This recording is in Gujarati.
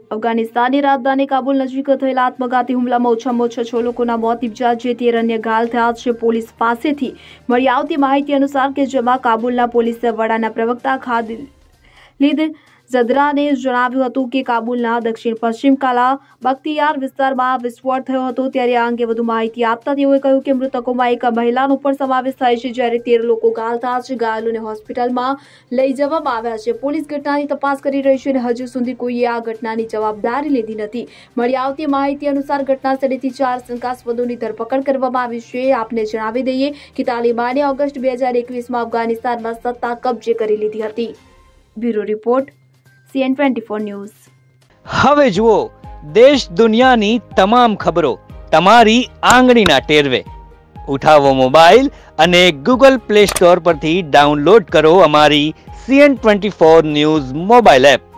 અફઘાનિસ્તાનની રાજધાની કાબુલ નજીક થયેલા આત્મઘાતી હુમલામાં ઓછામાં ઓછા 6 લોકોના મોત નિપજ્યા છે, 13 અન્ય ઘાયલ થયા છે। પોલીસ પાસેથી મળી આવતી માહિતી અનુસાર કે જેમાં કાબુલના પોલીસ વડાના પ્રવક્તા ખાલિદ ઝદરાને જણાવ્યું હતું કે કાબુલના દક્ષિણ પશ્ચિમ કાલા બખ્તિયાર વિસ્તારમાં વિસ્ફોટ થયો હતો। ત્યારે આ અંગે વધુ માહિતી આપતા તેઓએ કહ્યું કે મૃતકોમાં એક મહિલાનો પણ સમાવેશ થાય છે, જ્યારે 13 લોકો ઘાયલ થયા છે। ઘાયલોને હોસ્પિટલમાં લઈ જવામાં આવ્યા છે। પોલીસ ઘટનાની તપાસ કરી રહી છે અને હજુ સુધી કોઈએ આ ઘટનાની જવાબદારી લીધી નથી। મળી આવતી માહિતી અનુસાર ઘટના સ્થળેથી 4 શંકાસ્પદોની ધરપકડ કરવામાં આવી છે। આપને જણાવી દઈએ કે તાલિબાને ઓગસ્ટ 2021માં અફઘાનિસ્તાનમાં સત્તા કબજે કરી લીધી હતી। Bureau report CN24 news. હવે જુઓ દેશ દુનિયાની તમામ ખબરો તમારી આંગળીના ટેરવે। ઉઠાવો મોબાઈલ અને ગૂગલ પ્લે સ્ટોર પરથી ડાઉનલોડ કરો અમારી CN24 ન્યૂઝ મોબાઈલ એપ।